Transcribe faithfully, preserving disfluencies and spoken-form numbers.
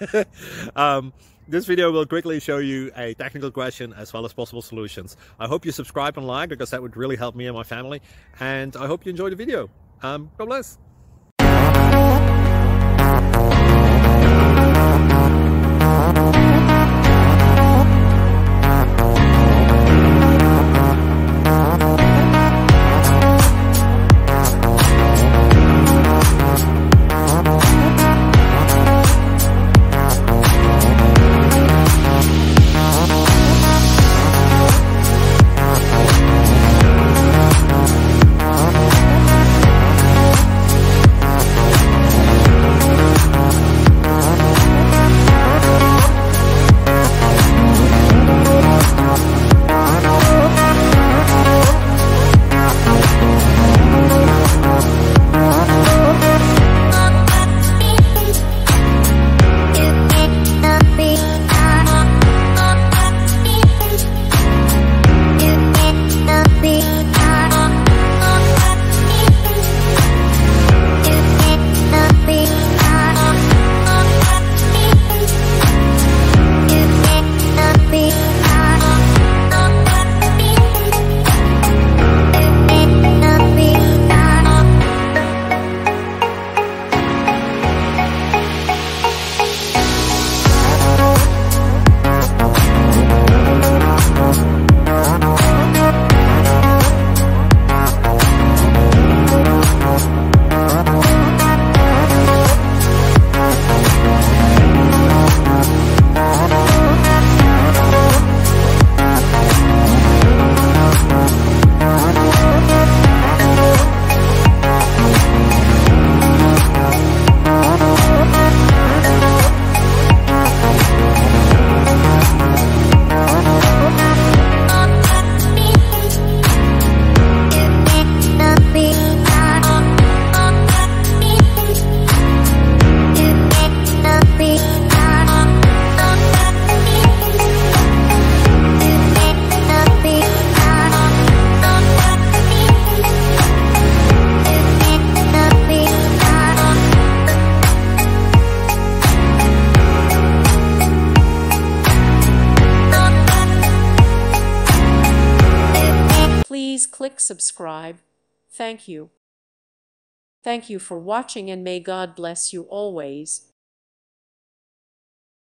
um, this video will quickly show you a technical question as well as possible solutions. I hope you subscribe and like, because that would really help me and my family. And I hope you enjoy the video. Um, God bless. Please click subscribe. Thank you. Thank you for watching, and may God bless you always.